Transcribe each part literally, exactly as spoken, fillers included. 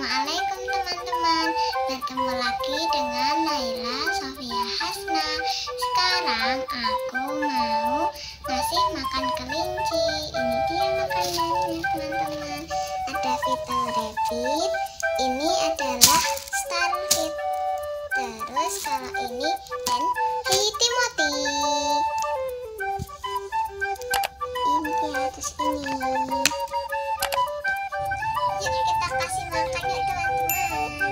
Assalamualaikum teman-teman. Bertemu lagi dengan Naila Sofia Hasna. Sekarang aku mau ngasih makan kelinci. Ini dia makanannya teman-teman. Ada Little Rabbit. Ini adalah Starfit. Terus kalau ini dan Hey Timothy. Ini dia terus ini. Yuk kita kasih makan ya teman-teman.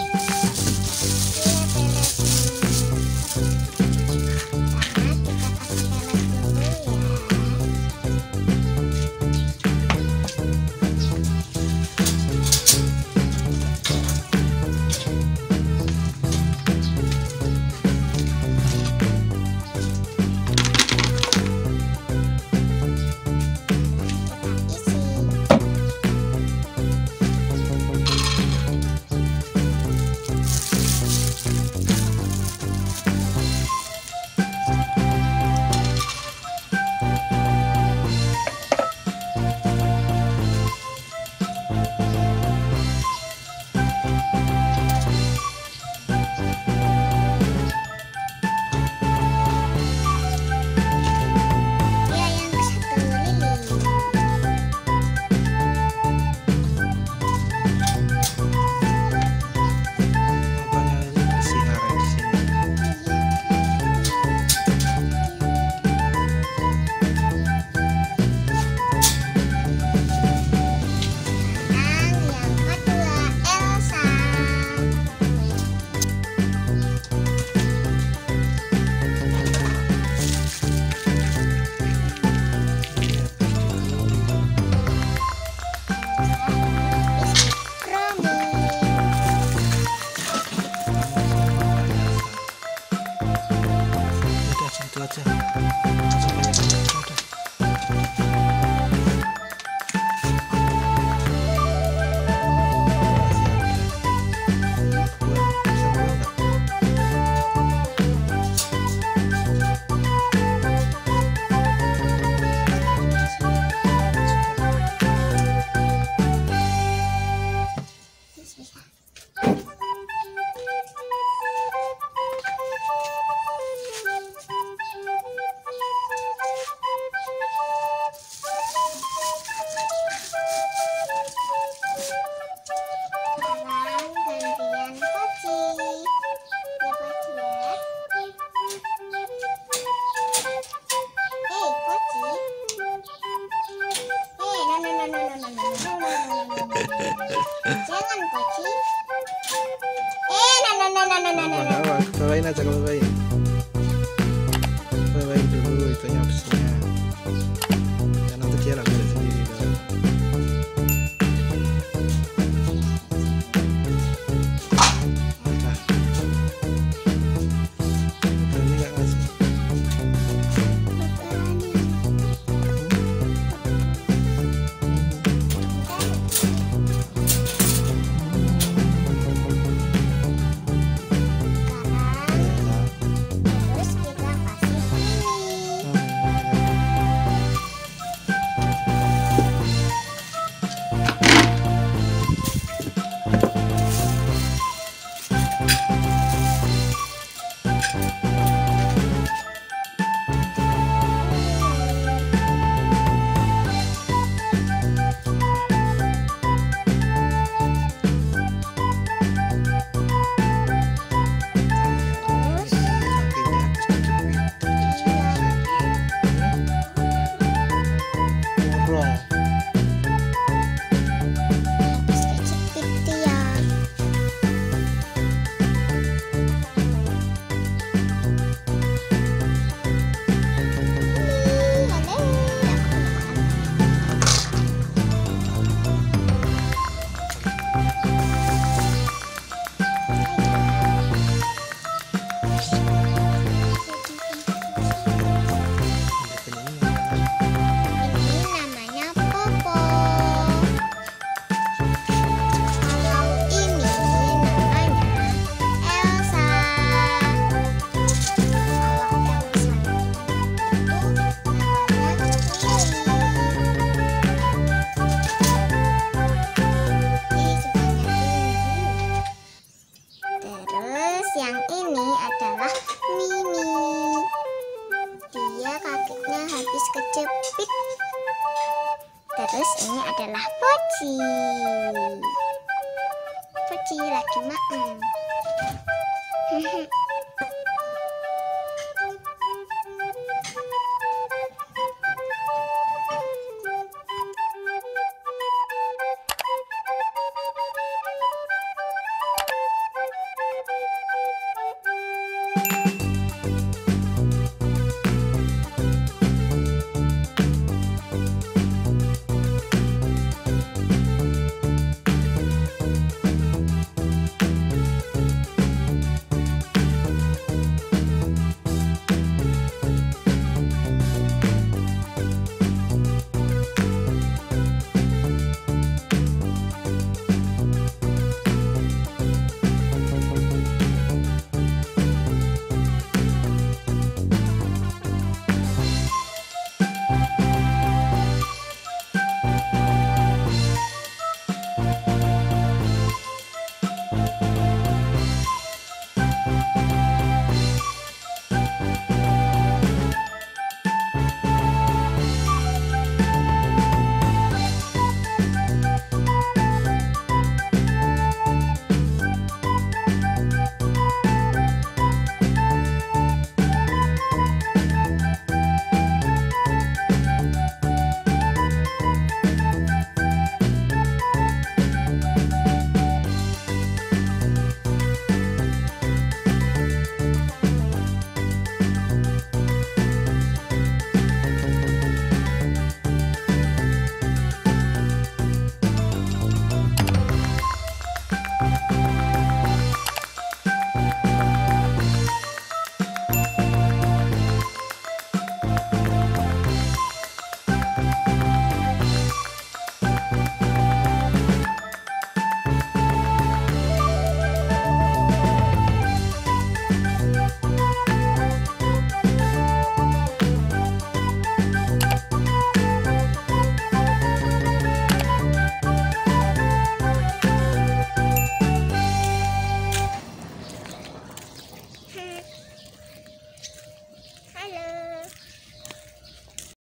Jangan poci. Eh, nah, nah, nah, nah, nah, nah, nah. Awas, bawain aja kalau bawain. Bawain dulu itunya besinya. Dan nanti dia ambil sendiri. Nah, ini nggak ngasih. Terus kita kasih ini. habis kejepit. Terus ini adalah Poci. Poci lagi makan.